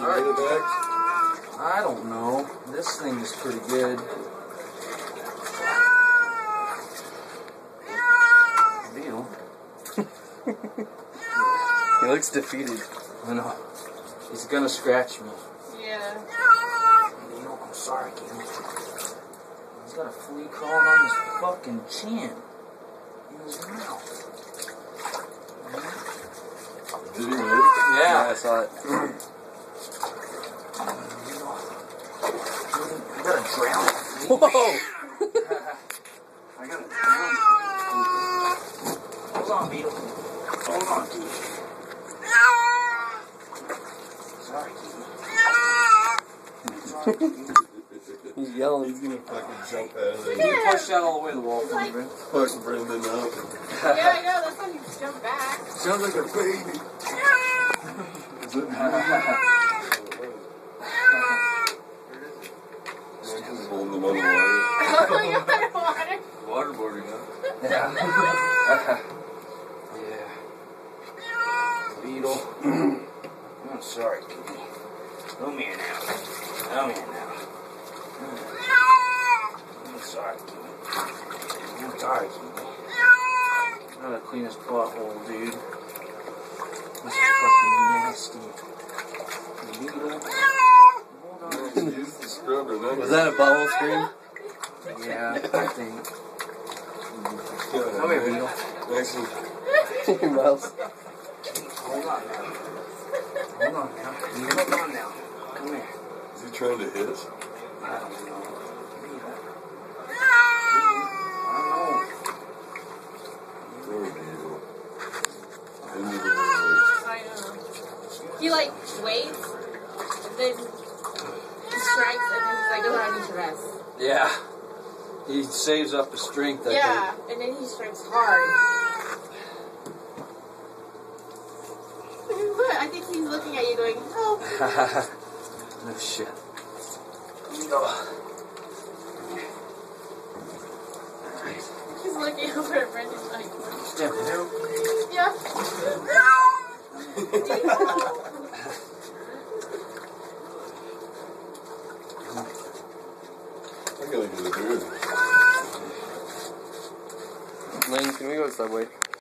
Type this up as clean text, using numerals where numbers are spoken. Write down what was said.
Alright. I don't know. This thing is pretty good. Beetle. He looks defeated. I know. He's gonna scratch me. Yeah. Beetle, I'm sorry, kid. He's got a flea crawling on his fucking chin. In his mouth. Did he move? Yeah. I saw it. I gotta drown it. Whoa! I gotta drown it. Hold on, Beetle. Hold on, dude. Sorry, dude. He's yelling. He's gonna fucking jump out of You there. push that all the way to the wall for me, man. Fuck Brendan up. Yeah, I know. That's when you jump back. Sounds like a baby. Is it Just holding them on the water. Oh, you're underwater. Waterboarding, huh? Yeah. Yeah. Beetle. I'm sorry, kitty. Come here now. Come here now. I'm sorry, kitty. I'm sorry, kitty. I gotta clean this butthole, dude. This is fucking nasty. Beetle. Hold on. Use the scrubber. Was that a bubble scream? Yeah, I think. Come Come here, Beetle. Next one. Mouse. Hold on now. Hold on now. Hold on now. Come here. Is he trying to hit us? I don't know. Poor Beetle. Didn't even I know. He like waits, and then he strikes, and then he's like, "Oh, I need to rest." Yeah. He saves up his strength, I Yeah, and then he strikes hard. Look, I think he's looking at you, going, "Help!" think. No shit. Beetle. He's looking over at Brendan like, Step through. "Yeah." I gotta get a beer. Lane, can we go to Subway?